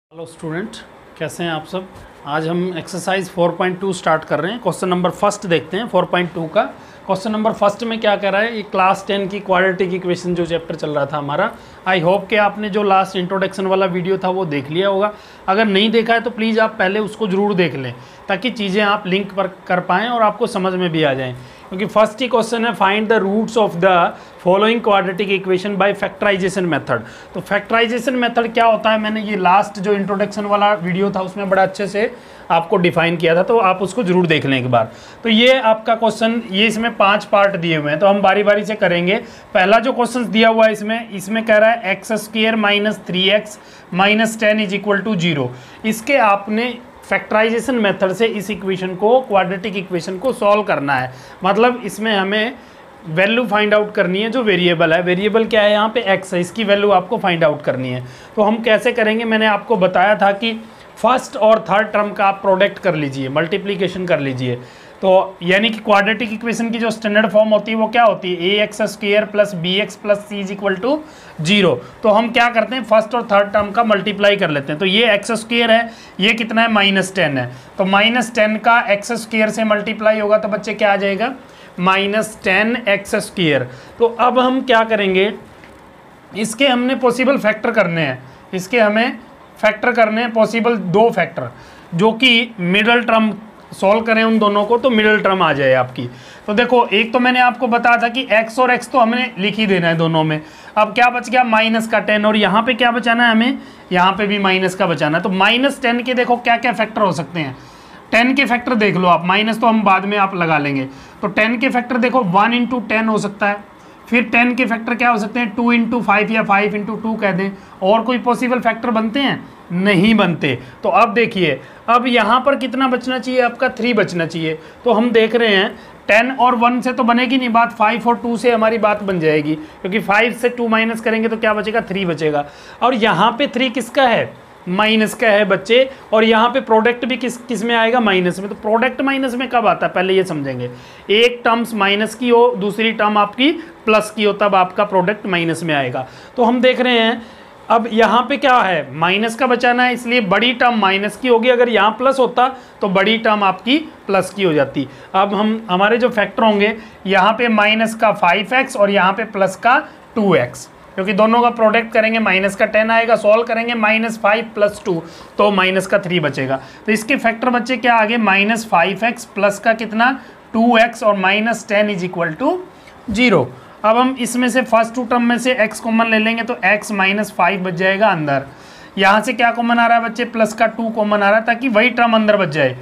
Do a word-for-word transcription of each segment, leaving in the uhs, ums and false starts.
Hello student, कैसे हैं आप सब। आज हम exercise four point two start कर रहे हैं। क्वेश्चन नंबर फर्स्ट देखते हैं फोर पॉइंट टू का। क्वेश्चन नंबर फर्स्ट में क्या कर रहा है, ये क्लास टेन की क्वाड्रेटिक इक्वेशन जो चैप्टर चल रहा था हमारा। आई होप कि आपने जो लास्ट इंट्रोडक्शन वाला वीडियो था वो देख लिया होगा। अगर नहीं देखा है तो प्लीज़ आप पहले उसको ज़रूर देख लें ताकि चीज़ें आप लिंक पर कर पाएँ और आपको समझ में भी आ जाएँ। क्योंकि फर्स्ट ही क्वेश्चन है, find the roots of the following quadratic equation by factorisation method. तो फैक्टराइजेशन मेथड क्या होता है, मैंने ये लास्ट जो इंट्रोडक्शन वाला वीडियो था उसमें बड़ा अच्छे से आपको डिफाइन किया था, तो आप उसको जरूर देख लें एक बार। तो ये आपका क्वेश्चन, ये इसमें पांच पार्ट दिए हुए हैं तो हम बारी बारी से करेंगे। पहला जो क्वेश्चन दिया हुआ है इसमें इसमें कह रहा है x square minus three x minus ten is equal to zero. इसके आपने फैक्टराइजेशन मेथड से इस इक्वेशन को, क्वाड्रेटिक इक्वेशन को सॉल्व करना है। मतलब इसमें हमें वैल्यू फाइंड आउट करनी है जो वेरिएबल है। वेरिएबल क्या है यहाँ पे, एक्स है, इसकी वैल्यू आपको फाइंड आउट करनी है। तो हम कैसे करेंगे, मैंने आपको बताया था कि फर्स्ट और थर्ड टर्म का आप प्रोडक्ट कर लीजिए, मल्टीप्लीकेशन कर लीजिए। तो यानी कि क्वाड्रेटिक इक्वेशन की जो स्टैंडर्ड फॉर्म होती है वो क्या होती है, a x square plus b x plus c is equal to zero. तो हम क्या करते हैं, फर्स्ट और थर्ड टर्म का मल्टीप्लाई कर लेते हैं। तो ये एक्स स्क्वायर है, ये कितना है, माइनस टेन है। तो माइनस टेन का एक्स स्क्वायर से मल्टीप्लाई होगा तो बच्चे क्या आ जाएगा, माइनस टेन एक्स स्क्वायर। तो अब हम क्या करेंगे, इसके हमने पॉसिबल फैक्टर करने हैं, इसके हमें फैक्टर करने हैं पॉसिबल दो फैक्टर, जो कि मिडल टर्म सॉल्व करें उन दोनों को तो मिडल टर्म आ जाए आपकी। तो देखो, एक तो मैंने आपको बताया था कि x और x तो हमने लिख ही देना है दोनों में। अब क्या बच गया, माइनस का टेन, और यहाँ पे क्या बचाना है हमें, यहाँ पे भी माइनस का बचाना है। तो माइनस टेन के देखो क्या क्या फैक्टर हो सकते हैं, टेन के फैक्टर देख लो आप, माइनस तो हम बाद में आप लगा लेंगे। तो टेन के फैक्टर देखो, वन इंटू टेन हो सकता है। फिर टेन के फैक्टर क्या हो सकते हैं, टू इंटू फाइव या फाइव इंटू टू कह दें। और कोई पॉसिबल फैक्टर बनते हैं, नहीं बनते। तो अब देखिए, अब यहाँ पर कितना बचना चाहिए आपका, थ्री बचना चाहिए। तो हम देख रहे हैं टेन और वन से तो बनेगी नहीं बात, फाइव और टू से हमारी बात बन जाएगी, क्योंकि फाइव से टू माइनस करेंगे तो क्या बचेगा, थ्री बचेगा। और यहाँ पे थ्री किसका है, माइनस का है बच्चे। और यहाँ पे प्रोडक्ट भी किस किस में आएगा, माइनस में। तो प्रोडक्ट माइनस में कब आता है, पहले ये समझेंगे। एक टर्म्स माइनस की हो, दूसरी टर्म आपकी प्लस की हो, तब आपका प्रोडक्ट माइनस में आएगा। तो हम देख रहे हैं अब यहाँ पे क्या है, माइनस का बचाना है, इसलिए बड़ी टर्म माइनस की होगी। अगर यहाँ प्लस होता तो बड़ी टर्म आपकी प्लस की हो जाती। अब हम हमारे जो फैक्टर होंगे, यहाँ पे माइनस का फाइव एक्स और यहाँ पे प्लस का टू एक्स, क्योंकि दोनों का प्रोडक्ट करेंगे माइनस का टेन आएगा। सॉल्व करेंगे माइनस फाइव प्लस टू तो माइनस का थ्री बचेगा। तो इसके फैक्टर बच्चे क्या आगे, माइनस फाइव एक्स प्लस का कितना, टू एक्स और minus ten is equal to zero. अब हम इसमें से फर्स्ट टू टर्म में से x कॉमन ले लेंगे तो x माइनस फाइव बच जाएगा अंदर। यहाँ से क्या कॉमन आ रहा है बच्चे, प्लस का टू कॉमन आ रहा है, ताकि वही टर्म अंदर बच जाए।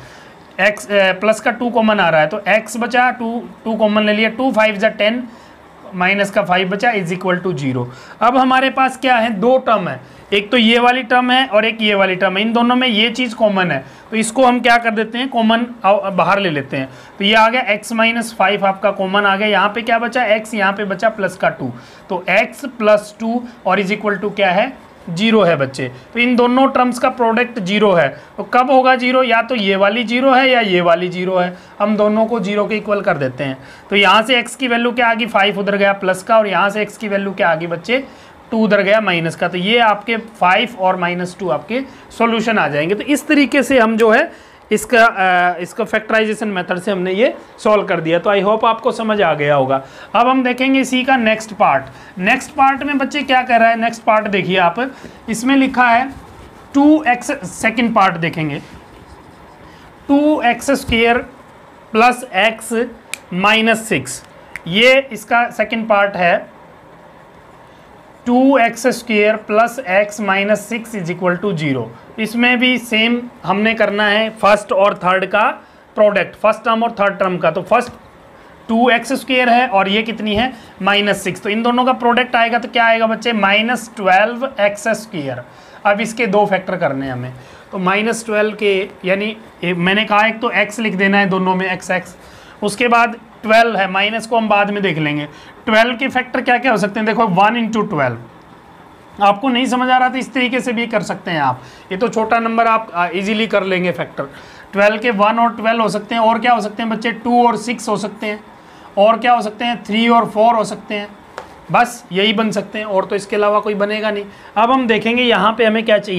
x प्लस का टू कॉमन आ रहा है तो x बचा, टू टू कॉमन ले लिया, टू फाइव जा टेन, माइनस का फाइव बचा इज इक्वल टू जीरो। अब हमारे पास क्या है, दो टर्म है, एक तो ये वाली टर्म है और एक ये वाली टर्म है। इन दोनों में ये चीज़ कॉमन है तो इसको हम क्या कर देते हैं, कॉमन बाहर ले लेते हैं। तो ये आ गया x माइनस फाइव आपका कॉमन आ गया। यहाँ पे क्या बचा, x, यहाँ पे बचा प्लस का टू। तो x प्लस टू और इज इक्वल टू क्या है, जीरो है बच्चे। तो इन दोनों टर्म्स का प्रोडक्ट जीरो है। तो कब होगा जीरो, या तो ये वाली जीरो है या ये वाली जीरो है। हम दोनों को जीरो के इक्वल कर देते हैं। तो यहाँ से x की वैल्यू क्या आ गई, फाइव उधर गया प्लस का, और यहाँ से x की वैल्यू क्या आ गई बच्चे, टू उधर गया माइनस का। तो ये आपके फाइव और माइनस टू आपके सॉल्यूशन आ जाएंगे। तो इस तरीके से हम जो है इसका आ, इसका फैक्टराइजेशन मेथड से हमने ये सॉल्व कर दिया। तो आई होप आपको समझ आ गया होगा। अब हम देखेंगे इसी का नेक्स्ट पार्ट। नेक्स्ट पार्ट में बच्चे क्या कर रहा है, नेक्स्ट पार्ट देखिए आप, इसमें लिखा है टू एक्स, सेकेंड पार्ट देखेंगे, two x square plus x minus six, ये इसका सेकेंड पार्ट है। Two x square plus x minus six is equal to zero. इसमें भी सेम हमने करना है फर्स्ट और थर्ड का प्रोडक्ट, फर्स्ट टर्म और थर्ड टर्म का। तो फर्स्ट टू एक्स स्क्वेयर है और ये कितनी है, माइनस सिक्स। तो इन दोनों का प्रोडक्ट आएगा तो क्या आएगा बच्चे, माइनस ट्वेल्व एक्स स्क्वेयर। अब इसके दो फैक्टर करने हैं हमें। तो माइनस ट्वेल्व के, यानी मैंने कहा एक तो x लिख देना है दोनों में, एक्स एक्स, उसके बाद ट्वेल्व है, माइनस को हम बाद में देख लेंगे। ट्वेल्व के फैक्टर क्या क्या हो सकते हैं, देखो वन इंटू ट्वेल्व। आपको नहीं समझ आ रहा तो इस तरीके से भी कर सकते हैं आप, ये तो छोटा नंबर आप इजीली कर लेंगे फैक्टर। ट्वेल्व के वन और ट्वेल्व हो सकते हैं, और क्या हो सकते हैं बच्चे, टू और सिक्स हो सकते हैं, और क्या हो सकते हैं, थ्री और फोर हो सकते हैं। बस यही बन सकते हैं, और तो इसके अलावा कोई बनेगा नहीं। अब हम देखेंगे यहाँ पे हमें क्या चाहिए,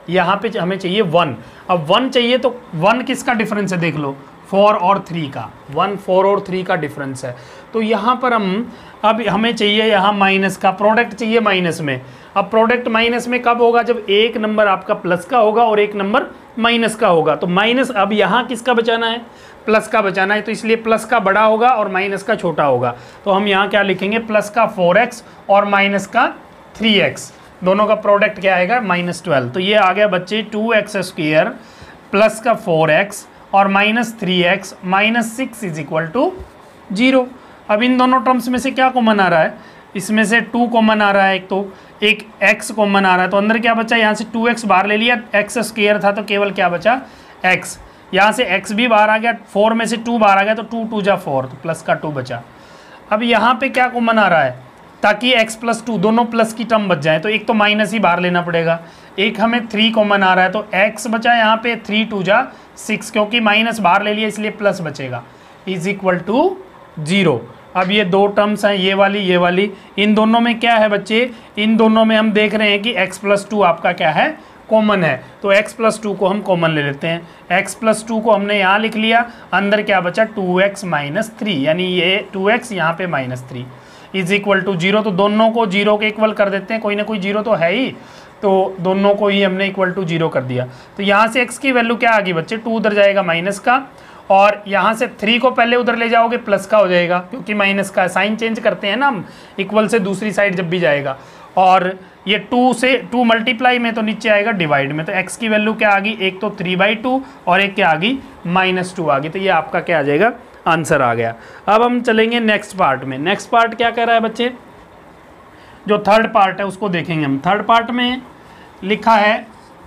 यहाँ पे हमें चाहिए वन। अब वन चाहिए तो वन किसका डिफरेंस है देख लो, फोर और थ्री का, वन फोर और थ्री का डिफरेंस है। तो यहाँ पर हम अब हमें चाहिए यहाँ माइनस का प्रोडक्ट चाहिए माइनस में। अब प्रोडक्ट माइनस में कब होगा, जब एक नंबर आपका प्लस का होगा और एक नंबर माइनस का होगा। तो माइनस अब यहाँ किसका बचाना है, प्लस का बचाना है, तो इसलिए प्लस का बड़ा होगा और माइनस का छोटा होगा। तो हम यहाँ क्या लिखेंगे, प्लस का फोर एक्स और माइनस का थ्री एक्स, दोनों का प्रोडक्ट क्या आएगा माइनस ट्वेल्व। तो ये आ गया बच्चे टू एक्स स्क्वेयर प्लस का फोर एक्स और minus three x minus six is equal to zero. अब इन दोनों टर्म्स में से क्या कॉमन आ रहा है, इसमें से टू कॉमन आ रहा है, एक तो एक x कॉमन आ रहा है, तो अंदर क्या बचा, यहाँ से टू एक्स बाहर ले लिया, x स्क्वायर था तो केवल क्या बचा x, यहाँ से x भी बाहर आ गया, फोर में से टू बाहर आ गया तो टू टू जा फोर, तो प्लस का टू बचा। अब यहाँ पे क्या कॉमन आ रहा है, ताकि x प्लस टू दोनों प्लस की टर्म बच जाए तो एक तो माइनस ही बाहर लेना पड़ेगा, एक हमें थ्री कॉमन आ रहा है तो x बचा यहाँ पे थ्री टू जा सिक्स, क्योंकि माइनस बाहर ले लिया इसलिए प्लस बचेगा, इज इक्वल टू जीरो। अब ये दो टर्म्स हैं, ये वाली ये वाली, इन दोनों में क्या है बच्चे, इन दोनों में हम देख रहे हैं कि x प्लस टू आपका क्या है कॉमन है, तो x प्लस टू को हम कॉमन ले लेते हैं। x प्लस टू को हमने यहाँ लिख लिया, अंदर क्या बचा टू एक्स माइनस थ्री, यानी ये टू एक्स यहाँ पे minus three is equal to zero. तो दोनों को जीरो के इक्वल कर देते हैं, कोई ना कोई जीरो तो है ही, तो दोनों को ही हमने इक्वल टू जीरो कर दिया। तो यहाँ से x की वैल्यू क्या आ गई बच्चे, टू उधर जाएगा माइनस का, और यहाँ से थ्री को पहले उधर ले जाओगे प्लस का हो जाएगा, क्योंकि माइनस का साइन चेंज करते हैं ना हम, इक्वल से दूसरी साइड जब भी जाएगा, और ये टू से टू मल्टीप्लाई में तो नीचे आएगा डिवाइड में, तो x की वैल्यू क्या आ गई, एक तो थ्री बाई टू और एक क्या आ गई माइनस टू आ गई। तो ये आपका क्या आ जाएगा, आंसर आ गया। अब हम चलेंगे नेक्स्ट पार्ट में। नेक्स्ट पार्ट क्या कह रहा है बच्चे, जो थर्ड पार्ट है उसको देखेंगे हम। थर्ड पार्ट में लिखा है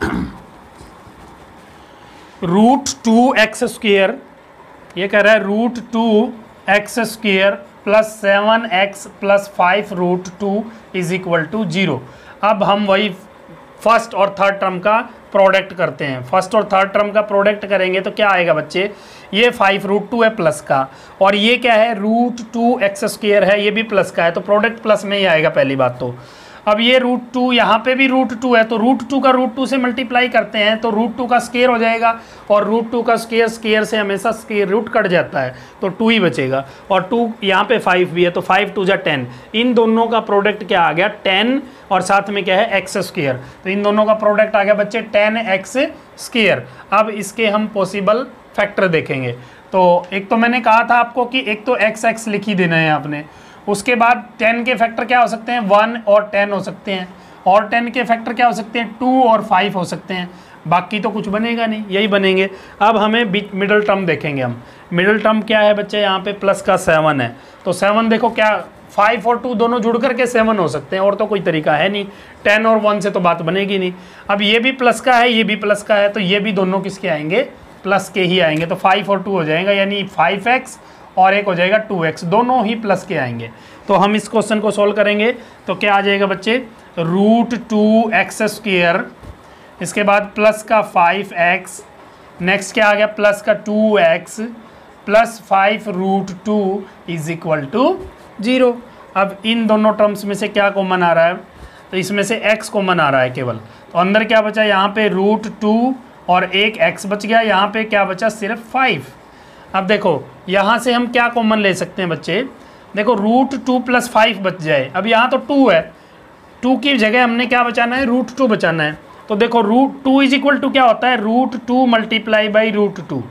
रूट टू एक्स स्क्वेयर, ये कह रहा है root two x square plus seven x plus five root two is equal to zero. अब हम वही फर्स्ट और थर्ड टर्म का प्रोडक्ट करते हैं। फर्स्ट और थर्ड टर्म का प्रोडक्ट करेंगे तो क्या आएगा बच्चे, ये फाइव रूट टू है प्लस का, और ये क्या है रूट टू एक्स स्क्वेयर है, ये भी प्लस का है, तो प्रोडक्ट प्लस में ही आएगा पहली बात तो। अब ये रूट टू यहाँ पे भी रूट टू है, तो रूट टू का रूट टू से मल्टीप्लाई करते हैं तो रूट टू का स्केयर हो जाएगा, और रूट टू का स्केयर स्केयर से हमेशा स्केयर रूट कट जाता है तो टू ही बचेगा, और टू यहाँ पे फाइव भी है तो फाइव टू जा टेन, इन दोनों का प्रोडक्ट क्या आ गया टेन, और साथ में क्या है एक्स स्केयर, तो इन दोनों का प्रोडक्ट आ गया बच्चे टेन एक्स स्केयर। अब इसके हम पॉसिबल फैक्टर देखेंगे। तो एक तो मैंने कहा था आपको कि एक तो एक्स एक्स लिख ही देना है आपने, उसके बाद टेन के फैक्टर क्या हो सकते हैं, वन और टेन हो सकते हैं, और टेन के फैक्टर क्या हो सकते हैं, टू और फाइव हो सकते हैं, बाकी तो कुछ बनेगा नहीं, यही बनेंगे। अब हमें मिडिल टर्म देखेंगे हम। मिडिल टर्म क्या है बच्चे, यहाँ पे प्लस का सेवन है, तो सेवन देखो क्या फाइव और टू दोनों जुड़ करके सेवन हो सकते हैं, और तो कोई तरीका है नहीं, टेन और वन से तो बात बनेगी नहीं। अब ये भी प्लस का है, ये भी प्लस का है, तो ये भी दोनों किसके आएंगे, प्लस के ही आएंगे, तो फाइव और टू हो जाएगा, यानी फाइव एक्स और एक हो जाएगा टू एक्स, दोनों ही प्लस के आएंगे। तो हम इस क्वेश्चन को सॉल्व करेंगे तो क्या आ जाएगा बच्चे, रूट टू एक्स स्क्वेयर, इसके बाद प्लस का फाइव एक्स, नेक्स्ट क्या आ गया प्लस का two x plus five root two is equal to zero. अब इन दोनों टर्म्स में से क्या कॉमन आ रहा है, तो इसमें से x कॉमन आ रहा है केवल, तो अंदर क्या बचा यहाँ पे रूट टू और एक x बच गया, यहाँ पे क्या बचा सिर्फ फाइव। अब देखो यहाँ से हम क्या कॉमन ले सकते हैं बच्चे, देखो रूट टू प्लस फाइव बच जाए, अब यहाँ तो टू है, टू की जगह हमने क्या बचाना है रूट टू बचाना है, तो देखो root two is equal to क्या होता है root two multiply by root two,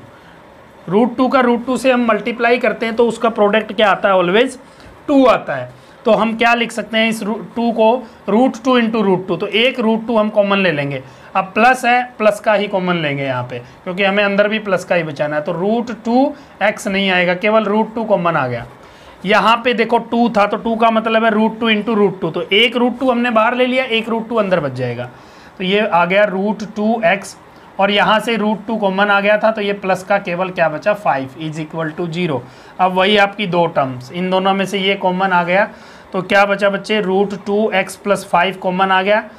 root two का रूट टू से हम मल्टीप्लाई करते हैं तो उसका प्रोडक्ट क्या आता है ऑलवेज टू आता है। तो हम क्या लिख सकते हैं इस टू को, root two into root two, तो एक रूट टू हम कॉमन ले लेंगे, अब प्लस है प्लस का ही कॉमन लेंगे यहाँ पे, क्योंकि हमें अंदर भी प्लस का ही बचाना है, तो रूट टू एक्स नहीं आएगा, केवल रूट टू कॉमन आ गया। यहाँ पे देखो टू था, तो टू का मतलब है root two into root two, तो एक रूट टू हमने बाहर ले लिया, एक रूट टू अंदर बच जाएगा, तो ये आ गया रूट टू एक्स, और यहाँ से रूट टू कॉमन आ गया था, तो ये प्लस का केवल क्या बचा five is equal to zero. अब वही आपकी दो टर्म्स, इन दोनों में से ये कॉमन आ गया, तो क्या बचा बच्चे root two x plus five common आ गया,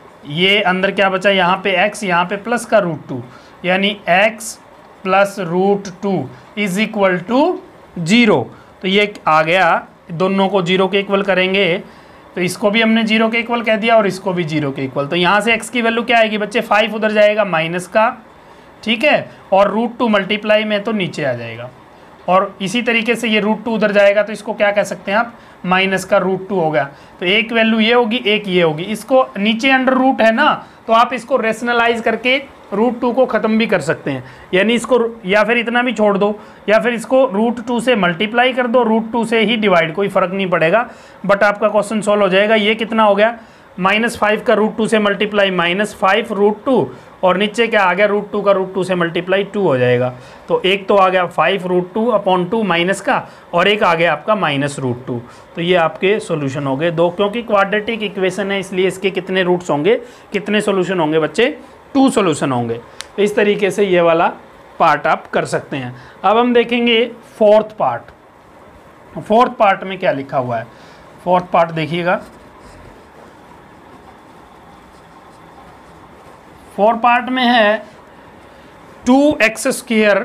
ये अंदर क्या बचा यहाँ पे x, यहाँ पे प्लस का रूट टू, यानी x plus root two is equal to zero. तो ये आ गया, दोनों को जीरो के इक्वल करेंगे, तो इसको भी हमने जीरो के इक्वल कह दिया और इसको भी जीरो के इक्वल। तो यहाँ से x की वैल्यू क्या आएगी बच्चे, फाइव उधर जाएगा माइनस का, ठीक है, और रूट टू मल्टीप्लाई में तो नीचे आ जाएगा, और इसी तरीके से ये रूट टू उधर जाएगा तो इसको क्या कह सकते हैं आप, माइनस का रूट टू हो गया। तो एक वैल्यू ये होगी, एक ये होगी, इसको नीचे अंडर रूट है ना, तो आप इसको रेशनलाइज करके रूट टू को ख़त्म भी कर सकते हैं, यानी इसको या फिर इतना भी छोड़ दो या फिर इसको रूट टू से मल्टीप्लाई कर दो, रूट टू से ही डिवाइड, कोई फ़र्क नहीं पड़ेगा, बट आपका क्वेश्चन सॉल्व हो जाएगा। ये कितना हो गया, माइनस फाइव का रूट टू से multiply minus five root two, और नीचे क्या आ गया, रूट टू का रूट टू से मल्टीप्लाई टू हो जाएगा। तो एक तो आ गया five root two upon two minus का, और एक आ गया आपका माइनस रूट टू। तो ये आपके सॉल्यूशन हो गए दो, क्योंकि क्वाड्रेटिक इक्वेशन है इसलिए इसके कितने रूट्स होंगे, कितने सॉल्यूशन होंगे बच्चे, टू सॉल्यूशन होंगे। तो इस तरीके से ये वाला पार्ट आप कर सकते हैं। अब हम देखेंगे फोर्थ पार्ट। फोर्थ पार्ट में क्या लिखा हुआ है, फोर्थ पार्ट देखिएगा। फोर्थ पार्ट में है two x square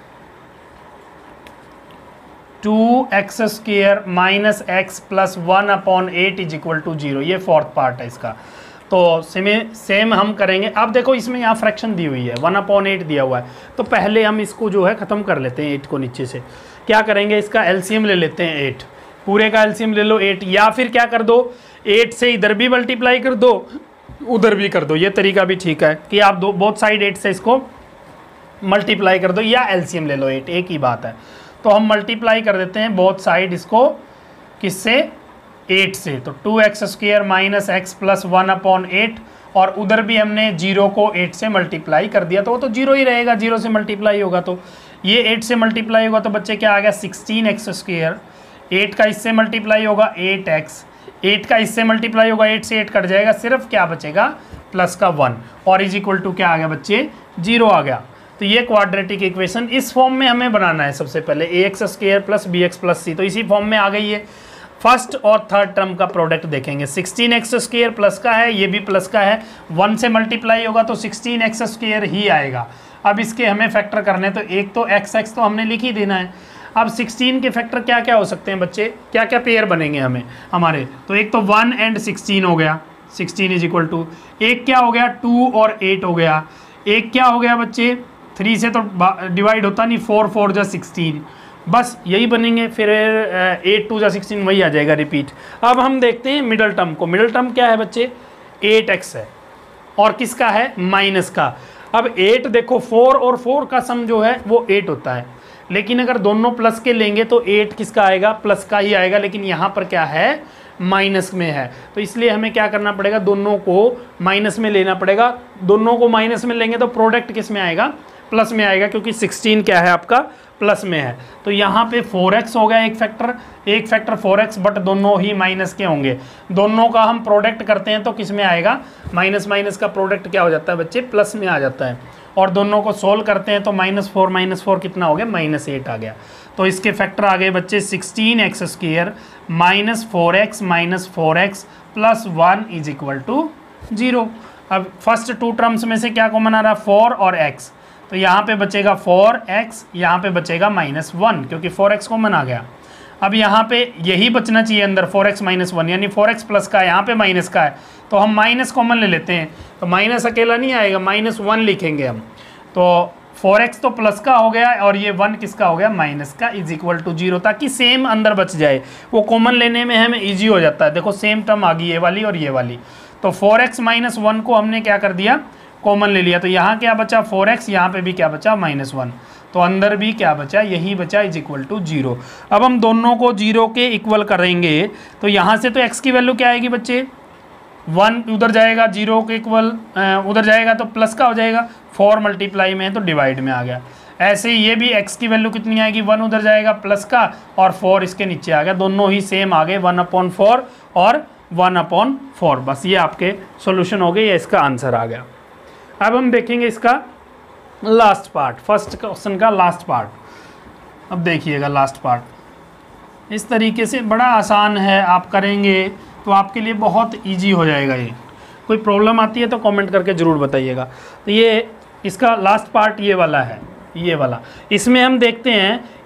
two x square minus x plus one upon eight is equal to zero. ये फोर्थ पार्ट है इसका। तो सेम सेम हम करेंगे। अब देखो इसमें यहाँ फ्रैक्शन दी हुई है, वन अपॉन एट दिया हुआ है, तो पहले हम इसको जो है ख़त्म कर लेते हैं, एट को नीचे से। क्या करेंगे, इसका एलसीएम ले लेते हैं, एट पूरे का एलसीएम ले लो एट, या फिर क्या कर दो, एट से इधर भी मल्टीप्लाई कर दो उधर भी कर दो, ये तरीका भी ठीक है कि आप दो बोथ साइड एट से इसको मल्टीप्लाई कर दो, या एलसीएम ले लो एट, एक ही बात है। तो हम मल्टीप्लाई कर देते हैं बोथ साइड इसको, किससे, एट से। तो two x square minus x plus one upon eight, और उधर भी हमने जीरो को एट से मल्टीप्लाई कर दिया, तो वो तो जीरो ही रहेगा, जीरो से मल्टीप्लाई होगा तो ये एट से मल्टीप्लाई होगा, तो बच्चे क्या आ गया, सिक्सटीन एक्स स्क्वेयर, एट का इससे मल्टीप्लाई होगा एट एक्स, एट का इससे मल्टीप्लाई होगा, एट से एट कट जाएगा, सिर्फ क्या बचेगा, प्लस का वन, और इज इक्वल टू क्या आ गया बच्चे, जीरो आ गया। तो ये क्वाड्रेटिक इक्वेशन इस फॉर्म में हमें बनाना है। सबसे पहले a x square plus b x plus c, तो इसी फॉर्म में आ गई है। फर्स्ट और थर्ड टर्म का प्रोडक्ट देखेंगे, सिक्सटीन एक्स स्क्वेयर प्लस का है, ये भी प्लस का है, वन से मल्टीप्लाई होगा तो सिक्सटीन एक्स स्क्वेयर ही आएगा। अब इसके हमें फैक्टर करने, तो एक तो एक्स एक्स तो हमने लिख ही देना है। अब सिक्सटीन के फैक्टर क्या क्या हो सकते हैं बच्चे, क्या क्या पेयर बनेंगे हमें हमारे, तो एक तो वन एंड सिक्सटीन हो गया, सिक्सटीन इज इक्वल टू, एक क्या हो गया, टू और एट हो गया, एक क्या हो गया बच्चे, थ्री से तो डिवाइड होता नहीं, फोर फोर जा सिक्सटीन, बस यही बनेंगे। फिर एट टू जा सिक्सटीन, वही आ जाएगा रिपीट। अब हम देखते हैं मिडल टर्म को। मिडल टर्म क्या है बच्चे, एट एक्स है, और किसका है, माइनस का। अब एट देखो, फोर और फोर का सम जो है वो एट होता है, लेकिन अगर दोनों प्लस के लेंगे तो एट किसका आएगा, प्लस का ही आएगा, लेकिन यहाँ पर क्या है, माइनस में है, तो इसलिए हमें क्या करना पड़ेगा, दोनों को माइनस में लेना पड़ेगा। दोनों को माइनस में लेंगे तो प्रोडक्ट किस में आएगा, प्लस में आएगा, क्योंकि सिक्सटीन क्या है आपका, प्लस में है। तो यहाँ पे फोर एक्स हो गया एक फैक्टर, एक फैक्टर फोर एक्स, बट दोनों ही माइनस के होंगे। दोनों का हम प्रोडक्ट करते हैं तो किस में आएगा, माइनस माइनस का प्रोडक्ट क्या हो जाता है बच्चे, प्लस में आ जाता है। और दोनों को सोल्व करते हैं तो माइनस फोर माइनस फोर कितना हो गया, माइनस एट आ गया। तो इसके फैक्टर आ गए बच्चे sixteen x square minus four x minus four x plus one is equal to zero. अब फर्स्ट टू टर्म्स में से क्या कॉमन आ रहा है, फोर और एक्स, तो यहाँ पे बचेगा फोर एक्स, यहाँ पे बचेगा माइनस वन, क्योंकि फोर एक्स कॉमन आ गया। अब यहाँ पे यही बचना चाहिए अंदर, फोर एक्स माइनस वन, यानी फोर एक्स प्लस का है, यहाँ पे माइनस का है, तो हम माइनस कॉमन ले लेते हैं, तो माइनस अकेला नहीं आएगा, माइनस वन लिखेंगे हम। तो फोर एक्स तो प्लस का हो गया, और ये वन किसका हो गया, माइनस का, इज इक्वल टू जीरो, ताकि सेम अंदर बच जाए, वो कॉमन लेने में हमें ईजी हो जाता है। देखो सेम टर्म आ गई, ये वाली और ये वाली, तो फोर एक्स माइनस वन को हमने क्या कर दिया, कॉमन ले लिया, तो यहाँ क्या बचा, फोर एक्स, यहाँ पे भी क्या बचा, माइनस वन, तो अंदर भी क्या बचा, यही बचा, इज इक्वल टू जीरो। अब हम दोनों को जीरो के इक्वल करेंगे, तो यहाँ से तो एक्स की वैल्यू क्या आएगी बच्चे, वन उधर जाएगा, जीरो के इक्वल उधर जाएगा तो प्लस का हो जाएगा, फोर मल्टीप्लाई में है तो डिवाइड में आ गया। ऐसे ही ये भी एक्स की वैल्यू कितनी आएगी, वन उधर जाएगा प्लस का, और फोर इसके नीचे आ गया, दोनों ही सेम आ गए, वन अपॉन फोर और वन अपॉन फोर। बस ये आपके सॉल्यूशन हो गए, ये इसका आंसर आ गया। अब हम देखेंगे इसका लास्ट पार्ट, फर्स्ट क्वेश्चन का लास्ट पार्ट। अब देखिएगा लास्ट पार्ट इस तरीके से बड़ा आसान है, आप करेंगे तो आपके लिए बहुत इजी हो जाएगा। ये कोई प्रॉब्लम आती है तो कमेंट करके ज़रूर बताइएगा। तो ये इसका लास्ट पार्ट ये वाला है, ये वाला। इसमें हम देखते हैं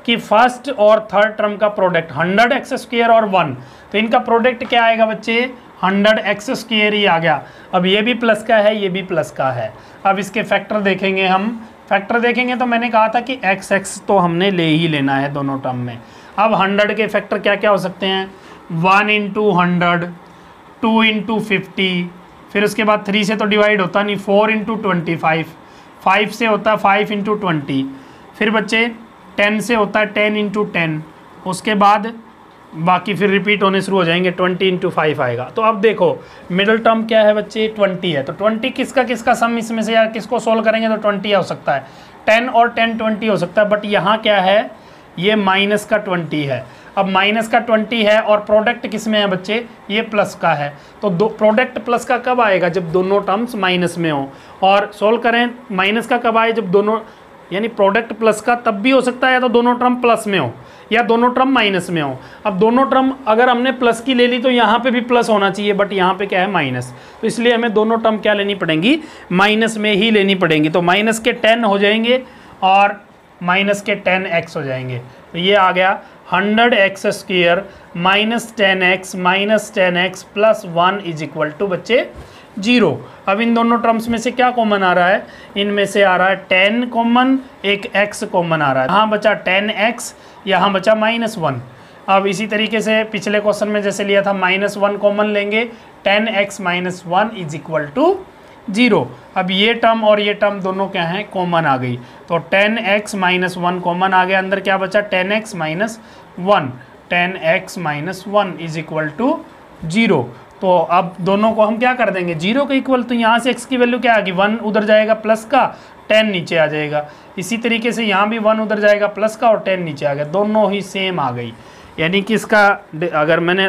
कि फर्स्ट और थर्ड टर्म का प्रोडक्ट हंड्रेड एक्स स्क्वायर और वन, तो इनका प्रोडक्ट क्या आएगा बच्चे, हंड्रेड एक्स स्क्वायर ही आ गया। अब ये भी प्लस का है, ये भी प्लस का है। अब इसके फैक्टर देखेंगे हम, फैक्टर देखेंगे तो मैंने कहा था कि एक्स एक्स तो हमने ले ही लेना है दोनों टर्म में। अब हंड्रेड के फैक्टर क्या क्या हो सकते हैं, one into hundred, two into fifty, फिर उसके बाद थ्री से तो डिवाइड होता नहीं, four into twenty five, five से होता है फाइव इंटू ट्वेंटी, फिर बच्चे टेन से होता है टेन इंटू टेन, उसके बाद बाकी फिर रिपीट होने शुरू हो जाएंगे, ट्वेंटी इंटू फाइव आएगा। तो अब देखो मिडिल टर्म क्या है बच्चे, ट्वेंटी है, तो ट्वेंटी किसका किसका सम इसमें से यार किसको सोल्व करेंगे तो ट्वेंटी हो सकता है, टेन और टेन ट्वेंटी हो सकता है, बट यहाँ क्या है, ये माइनस का ट्वेंटी है। अब माइनस का ट्वेंटी है और प्रोडक्ट किस में है बच्चे, ये प्लस का है, तो दो प्रोडक्ट प्लस का कब आएगा, जब दोनों टर्म्स माइनस में हो। और सोल्व करें माइनस का कब आए, जब दोनों, यानी प्रोडक्ट प्लस का तब भी हो सकता है या तो दोनों टर्म प्लस में हो या दोनों टर्म माइनस में हो। अब दोनों टर्म अगर हमने प्लस की ले ली तो यहाँ पे भी प्लस होना चाहिए, बट यहाँ पे क्या है माइनस, तो इसलिए हमें दोनों टर्म क्या लेनी पड़ेंगी, माइनस में ही लेनी पड़ेंगी। तो माइनस के टेन हो जाएंगे और माइनस के टेन एक्स हो जाएंगे, तो ये आ गया hundred x square minus ten x minus ten x plus one is equal to बच्चे जीरो। अब इन दोनों टर्म्स में से क्या कॉमन आ रहा है, इनमें से आ रहा है टेन कॉमन, एक x कॉमन आ रहा है, यहाँ बचा टेन एक्स, यहाँ बचा माइनस वन। अब इसी तरीके से पिछले क्वेश्चन में जैसे लिया था माइनस वन कॉमन लेंगे, ten x minus one is equal to zero. अब ये टर्म और ये टर्म दोनों क्या हैं, कॉमन आ गई, तो ten x minus one common आ गया, अंदर क्या बचा ten x minus one, ten x minus one is equal to zero. तो अब दोनों को हम क्या कर देंगे, जीरो के इक्वल, तो यहाँ से x की वैल्यू क्या आ गई, वन उधर जाएगा प्लस का, टेन नीचे आ जाएगा। इसी तरीके से यहाँ भी वन उधर जाएगा प्लस का और टेन नीचे आ गया, दोनों ही सेम आ गई। यानी कि इसका अगर मैंने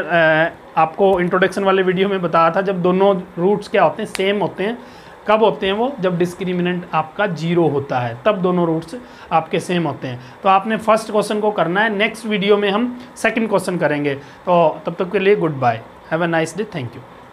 आपको इंट्रोडक्शन वाले वीडियो में बताया था, जब दोनों रूट्स क्या होते हैं, सेम होते हैं, कब होते हैं वो, जब डिस्क्रिमिनेंट आपका जीरो होता है, तब दोनों रूट्स आपके सेम होते हैं। तो आपने फर्स्ट क्वेश्चन को करना है, नेक्स्ट वीडियो में हम सेकंड क्वेश्चन करेंगे। तो तब तक के लिए good bye, have a nice day, thank you.